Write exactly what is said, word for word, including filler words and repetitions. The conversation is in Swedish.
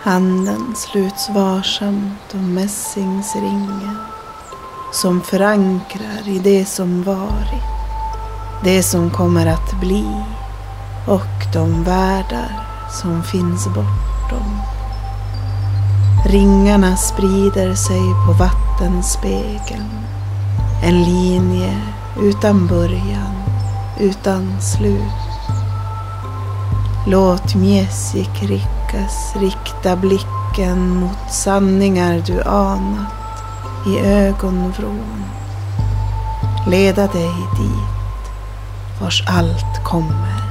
Handen sluts varsamt om mässingsringen som förankrar i det som varit, det som kommer att bli och de världar som finns bortom. Ringarna sprider sig på vattenspegeln, en linje utan början, utan slut. Låt Mjesik Rikkas rikta blicken mot sanningar du anat i ögonvrån. Leda dig dit vars allt kommer.